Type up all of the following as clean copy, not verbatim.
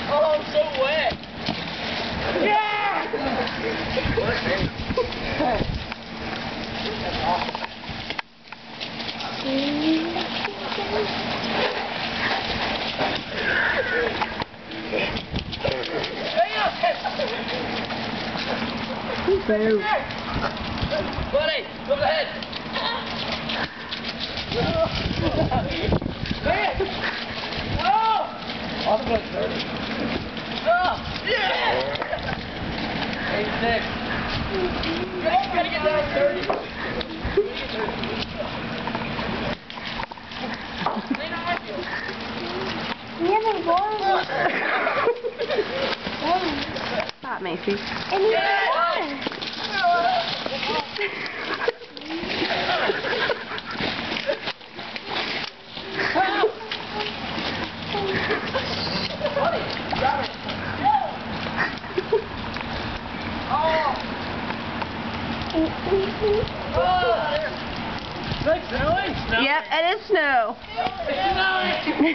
Oh, I'm so wet. Yeah! That's awesome. Boo. Buddy, go ahead. Man! Oh! I'm going to 30. Oh! Yeah! 86. You gotta get down to 30. Lean on my field. You haven't won. Stop, Macy. And you haven't won. Buddy, grab it. Oh! Is it snowing? Yep, it is snow. It's snowing!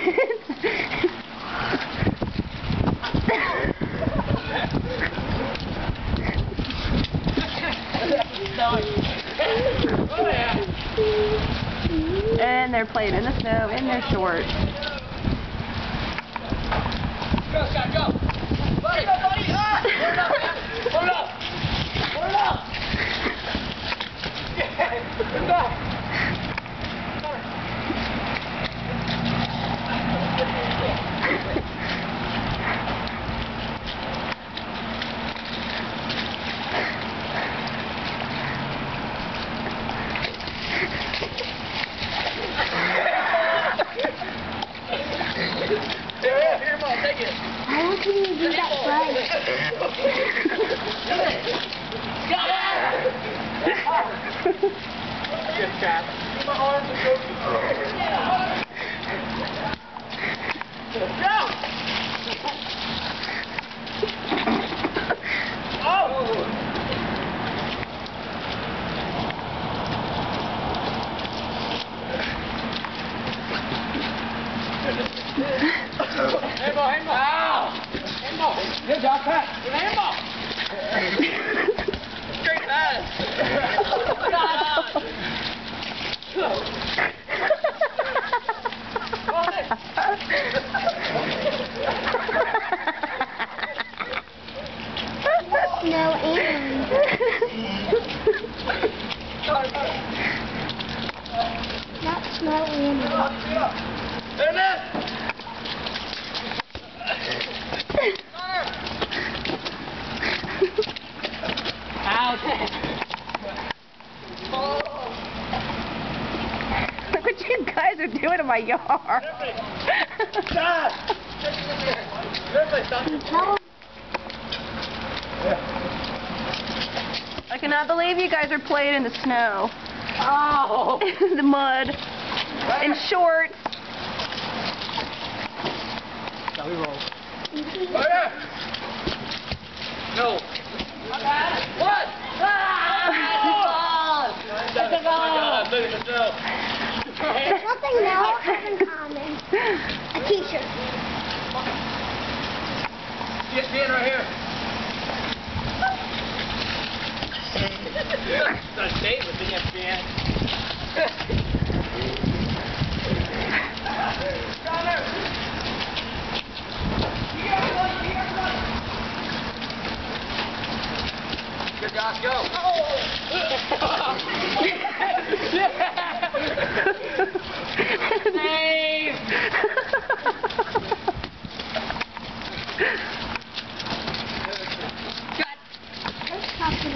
Oh yeah! And they're playing in the snow in their shorts. Go, Scott, go! Buddy! Go, buddy! Ah! Hold it up, man! Hold it up! Hold it up! Yeah! Good back! Here, Mom, take it. How can you do that right? Good cat. See my arms are so Go! Oh! Handball, handball. Ow! Handball. Good job, Pat. Good handball. Straight pass. No and. Not snow and. There it is. Ouch. Look what you guys are doing in my yard. I cannot believe you guys are playing in the snow. Oh! The mud. In shorts. Now we roll. Oh yeah! No. What? Ah! It's a ball! Look at the snow. There's nothing else in common. A t-shirt. ESPN right here. Got a date with ESPN. Connor! Good job, go! Oh! Save! Let's talk to them.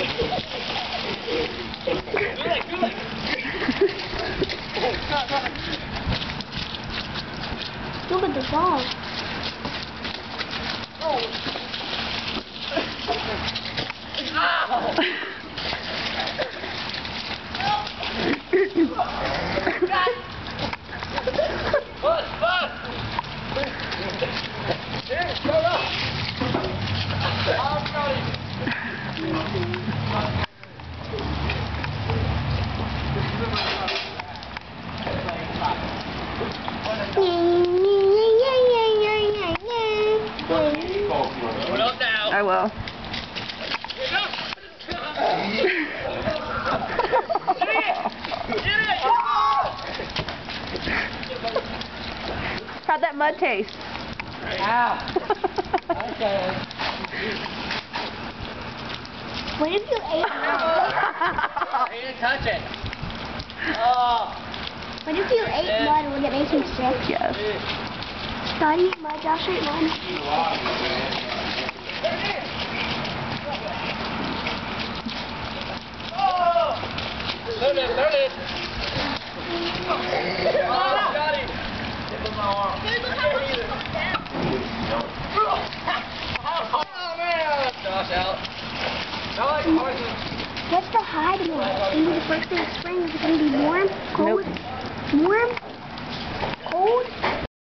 Look at the ball. Oh! Ow! Bud! Here, go up! I'm running! will. How'd that mud taste? Ow. Okay. What if you ate mud? He didn't touch it. Oh. What if you ate mud? Would it make you sick? Yes. Don't eat mud, Josh, eat mud. Turn it. Oh, got him. Tip of my arm. Oh, man. Josh out. What's the high tomorrow? Maybe the first day of spring. Is it going to be warm? Cold? Nope. Warm? Cold?